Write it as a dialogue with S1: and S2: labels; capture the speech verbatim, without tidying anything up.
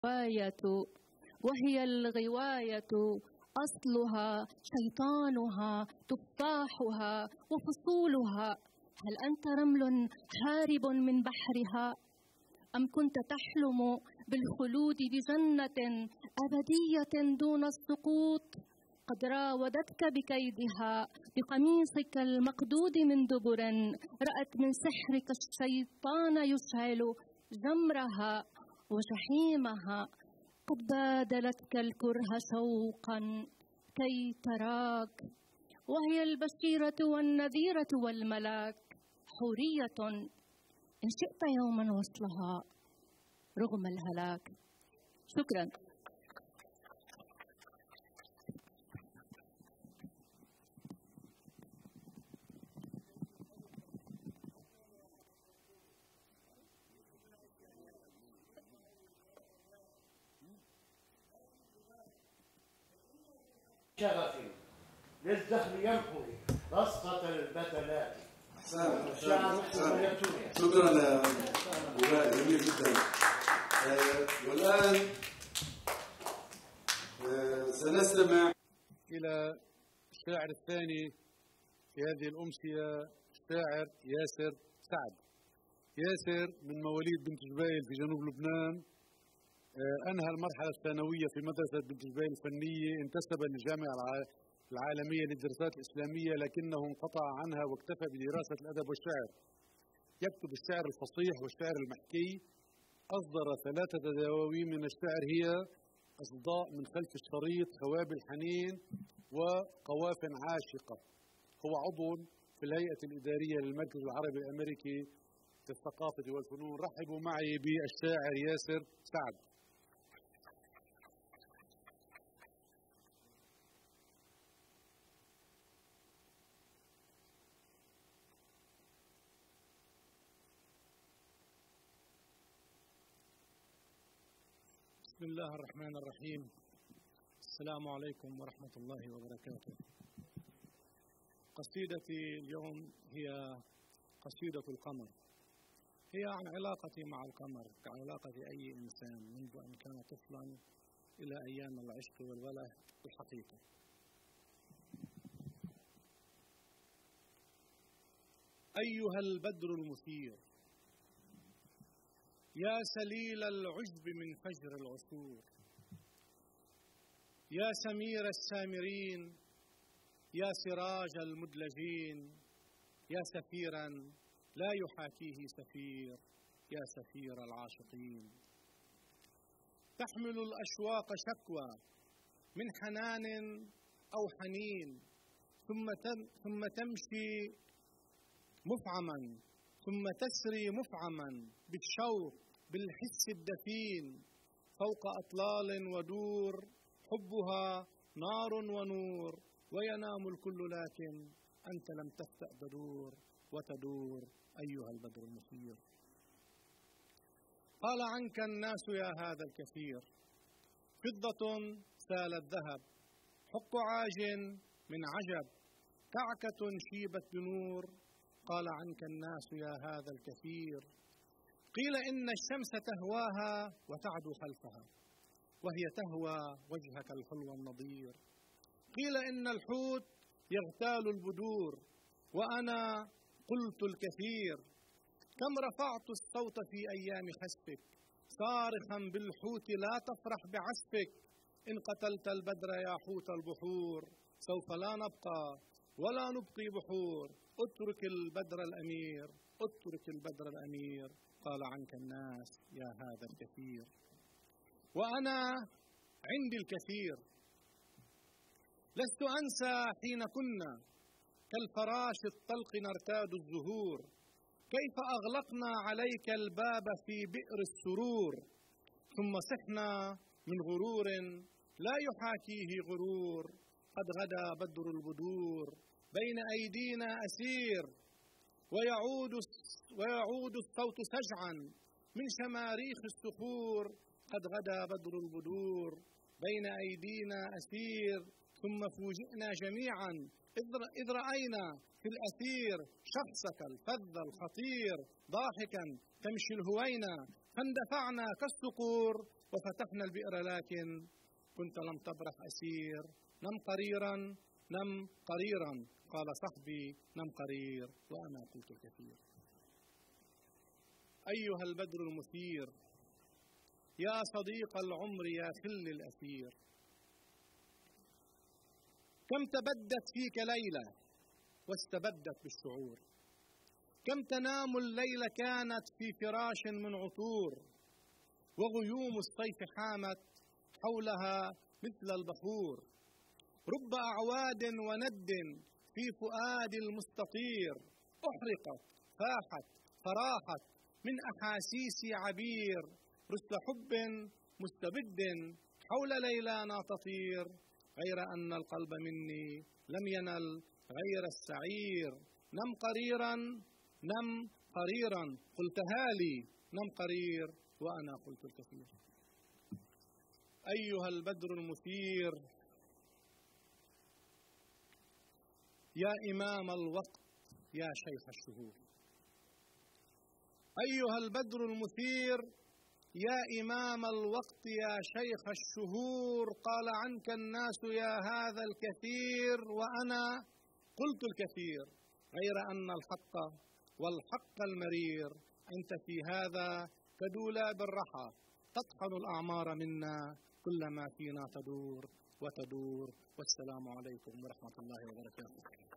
S1: الغواية وهي الغواية أصلها شيطانها تفاحها وفصولها. هل أنت رمل هارب من بحرها أم كنت تحلم بالخلود بجنة أبدية دون السقوط؟ قد راودتك بكيدها بقميصك المقدود من دبر، رأت من سحرك الشيطان يشعل جمرها وجحيمها. قد بادلتك الكره شوقا كي تراك، وهي البشيرة والنذيرة والملاك حورية إن شئت يوما وصلها رغم الهلاك. شكرا.
S2: شغفي للدخل يمحو رصة البدلات.
S3: شكرا لولاء، جميل جدا. والآن سنستمع
S4: إلى الشاعر الثاني في هذه الأمسية، الشاعر ياسر سعد. ياسر من مواليد بنت جبيل في جنوب لبنان، أنهى المرحلة الثانوية في مدرسة بنت جبيل الفنية، انتسب للجامعة العالمية للدراسات الإسلامية لكنه انقطع عنها واكتفى بدراسة الأدب والشعر. يكتب الشعر الفصيح والشعر المحكي. أصدر ثلاثة دواوين من الشعر هي أصداء من خلف الشريط، خواب الحنين، وقواف عاشقة. هو عضو في الهيئة الإدارية للمركز العربي الأمريكي للثقافة والفنون. رحبوا معي بالشاعر ياسر سعد.
S5: بسم الله الرحمن الرحيم. السلام عليكم ورحمة الله وبركاته. قصيدتي اليوم هي قصيدة القمر. هي عن علاقتي مع القمر كعلاقة أي إنسان منذ أن كان طفلا إلى أيام العشق والوله الحقيقي. أيها البدر المثير، يا سليل العجب من فجر العصور، يا سمير السامرين، يا سراج المدلجين، يا سفيرا لا يحاكيه سفير، يا سفير العاشقين. تحمل الأشواق شكوى من حنان أو حنين، ثم ثم تمشي مفعما، ثم تسري مفعما بالشوق بالحس الدفين فوق أطلال ودور، حبها نار ونور، وينام الكل لكن أنت لم تفتأ بدور وتدور أيها البدر المثير. قال عنك الناس يا هذا الكثير، فضة سالت ذهب، حق عاج من عجب، كعكة شيبت بنور. قال عنك الناس يا هذا الكثير، قيل إن الشمس تهواها وتعدو خلفها، وهي تهوى وجهك الحلو النضير. قيل إن الحوت يغتال البدور، وأنا قلت الكثير. كم رفعت الصوت في أيام خسفك، صارخا بالحوت لا تفرح بعسفك. إن قتلت البدر يا حوت البحور، سوف لا نبقى ولا نبقي بحور. اترك البدر الأمير، اترك البدر الأمير. قال عنك الناس يا هذا الكثير، وأنا عندي الكثير. لست أنسى حين كنا كالفراش الطلق نرتاد الزهور، كيف أغلقنا عليك الباب في بئر السرور، ثم صحنا من غرور لا يحاكيه غرور. قد غدا بدر البدور، بين أيدينا أسير، ويعود ويعود الصوت سجعا من شماريخ الصخور. قد غدا بدر البدور، بين أيدينا أسير، ثم فوجئنا جميعا إذ رأينا في الأثير شخصك الفذ الخطير، ضاحكا تمشي الهوينا، فاندفعنا كالصقور وفتحنا البئر لكن كنت لم تبرح أسير. نم قريرا نم قريرا قال صحبي نم قرير وأنا قلت الكثير. أيها البدر المثير يا صديق العمر يا خل الأثير، كم تبدت فيك ليلة واستبدت بالشعور، كم تنام الليل كانت في فراش من عطور، وغيوم الصيف حامت حولها مثل البخور، رب أعواد وند في فؤاد المستطير، أحرقت فاحت فراحت من أحاسيسي عبير، رسل حب مستبد حول ليلانا تطير، غير أن القلب مني لم ينل غير السعير. نم قريرا نم قريرا قلتها لي نم قرير وأنا قلت الكثير. أيها البدر المثير يا إمام الوقت يا شيخ الشهور، أيها البدر المثير يا إمام الوقت يا شيخ الشهور، قال عنك الناس يا هذا الكثير وأنا قلت الكثير، غير أن الحق والحق المرير أنت في هذا كدولاب الرحى تطحن الأعمار منا كلما فينا تدور وتدور. والسلام عليكم ورحمة الله وبركاته.